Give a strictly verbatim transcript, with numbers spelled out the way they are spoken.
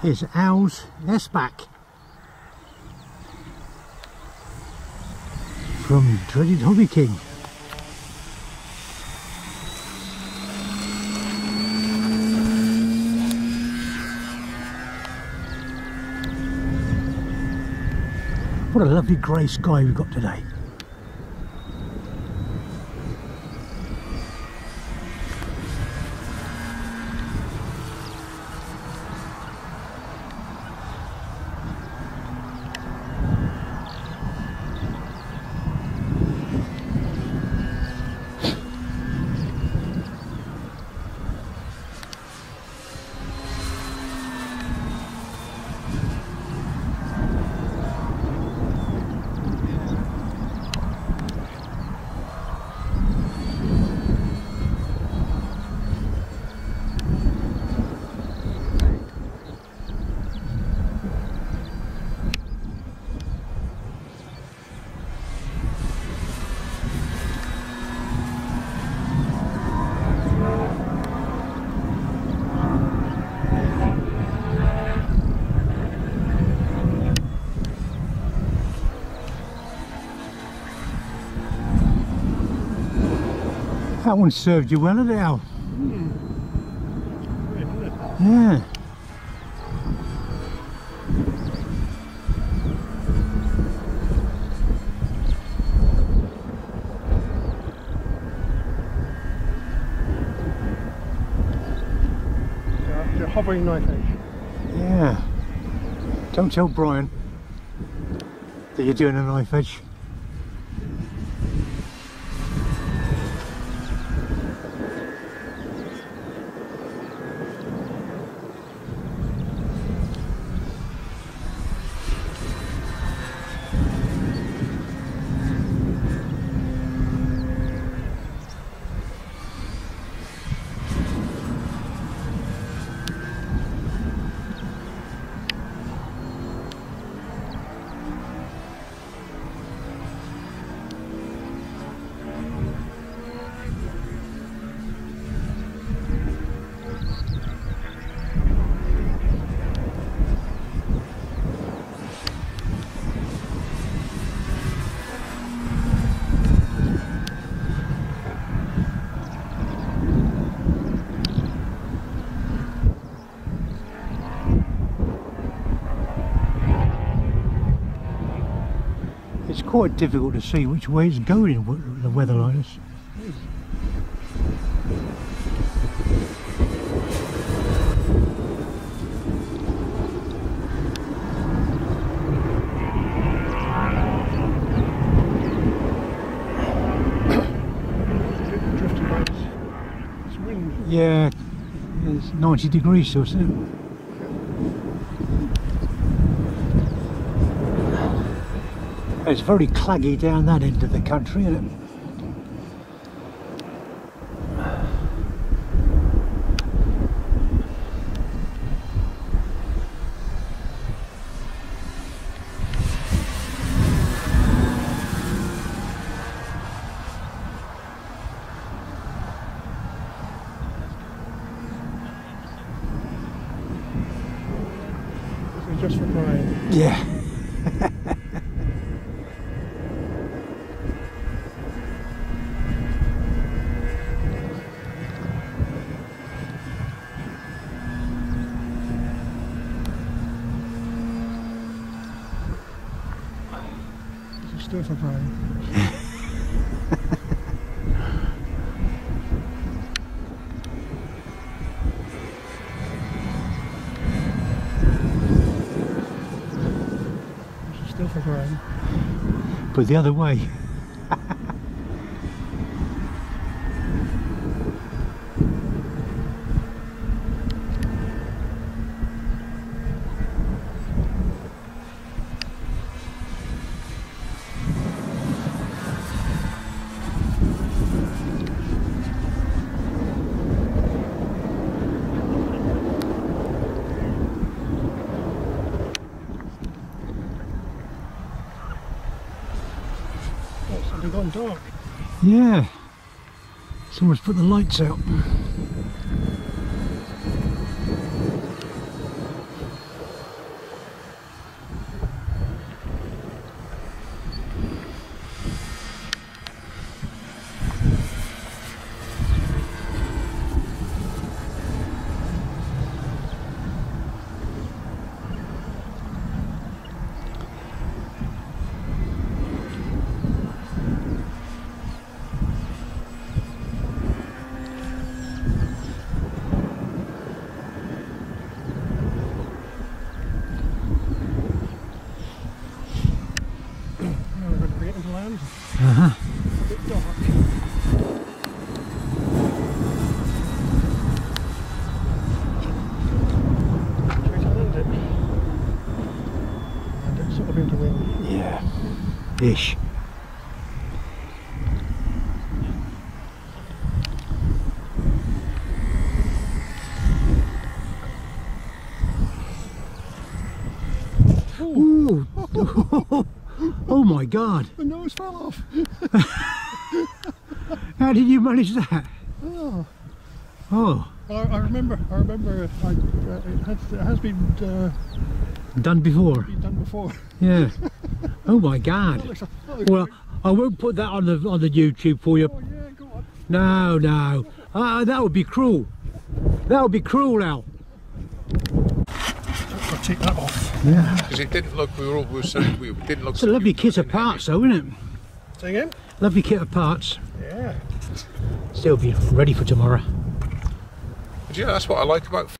is Owl's S BACH from Dreaded Hobby King. What a lovely grey sky we've got today. That one served you well, didn't it, Al? Mm. Yeah. Yeah, it's a hovering knife edge. Yeah. Don't tell Brian that you're doing a knife edge. It's quite difficult to see which way it's going in the weather like this. Drifting by its, its wind. Yeah, it's ninety degrees still, isn't it? It's very claggy down that end of the country, isn't it? This is just for Brian. Yeah. Still for Brian. This is still for Brian. But the other way. It's gone dark. Yeah. Someone's put the lights out. Ish. Ooh. Oh my God. The nose fell off. How did you manage that? Oh. Oh. Well, I, I remember, I remember I, uh, it, has, it has been, uh, Done before? been done before. Yeah. Oh my God. That looks, that looks Well, great. I won't put that on the on the YouTube for you. Oh yeah, go on. No, no. Uh, that would be cruel. That would be cruel, Al. I'll take that off. Yeah. Because it didn't look, we were all, we were saying, we didn't look. It's a lovely kit of parts though, isn't it? Say again? Lovely kit of parts. Yeah. Still be ready for tomorrow. Yeah, that's what I like about